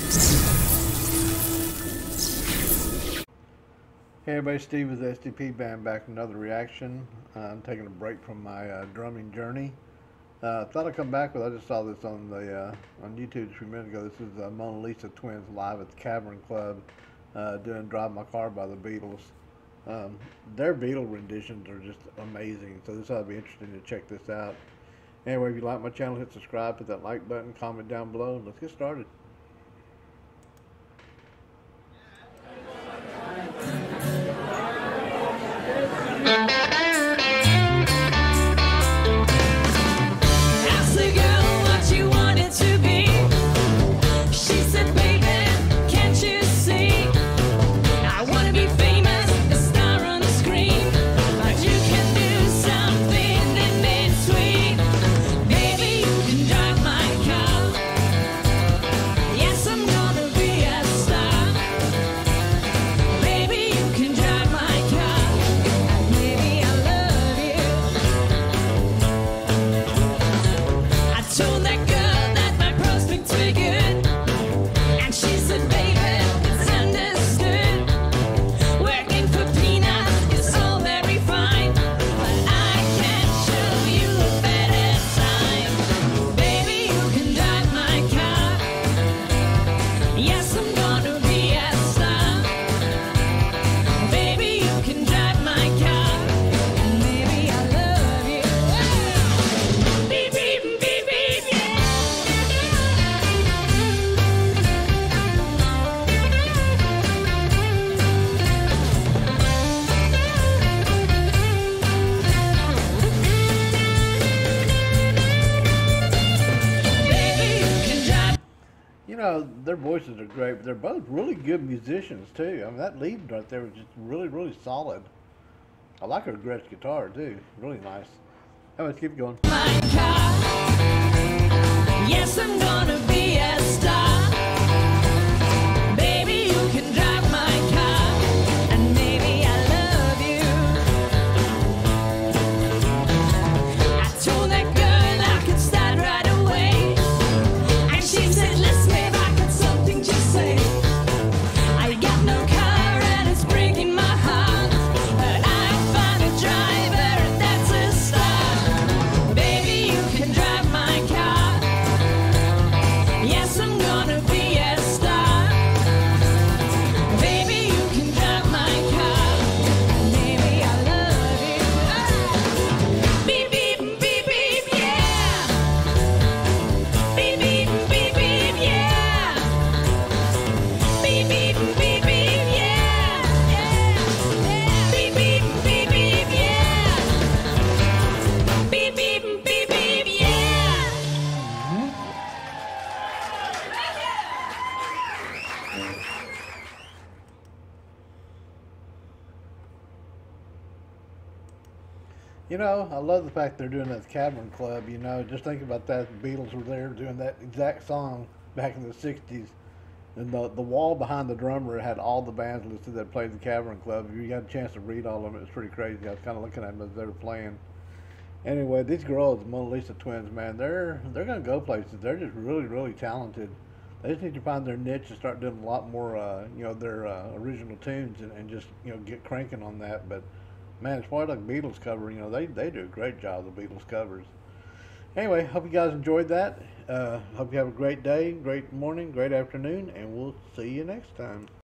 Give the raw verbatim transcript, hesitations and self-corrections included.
Hey everybody, Steve with the S D P Band back with another reaction. Uh, I'm taking a break from my uh, drumming journey. Uh, thought I'd come back with, I just saw this on the uh, on YouTube a few minutes ago. This is uh, Mona Lisa Twins live at the Cavern Club uh, doing Drive My Car by the Beatles. Um, their Beatle renditions are just amazing, so this ought to be interesting to check this out. Anyway, if you like my channel, hit subscribe, hit that like button, comment down below. Let's get started. You know, their voices are great, but they're both really good musicians too. I mean, that lead right there was just really, really solid. I like her Gretsch guitar too. Really nice. Oh, let's keep going. My car. Yes, I'm gonna be a star. Baby, you can drive my car, and maybe I love you. I told that girl I could start right away, and she said, listen, babe, I got something to say. I got no car and it's breaking my heart, but I found a driver and that's a start. Baby, you can drive my car. Yes, I'm gonna be a star. Baby, you can drive my car, and maybe I love you. Beep, beep, beep, beep, yeah. Beep, beep, beep, beep, yeah. Beep, beep, beep, beep, yeah. Beep, beep, beep, beep, yeah. Beep, beep, beep, beep, yeah. You know, I love the fact they're doing that Cavern Club. You know, just think about that. The Beatles were there doing that exact song back in the sixties. And the, the wall behind the drummer had all the bands listed that played the Cavern Club. If you got a chance to read all of them, it was pretty crazy. I was kind of looking at them as they were playing. Anyway, these girls, Mona Lisa Twins, man, they're they're going to go places. They're just really, really talented. They just need to find their niche and start doing a lot more, uh, you know, their uh, original tunes and, and just, you know, get cranking on that. But, man, as far as like Beatles cover, you know, they, they do a great job, the Beatles covers. Anyway, hope you guys enjoyed that. Uh, hope you have a great day, great morning, great afternoon, and we'll see you next time.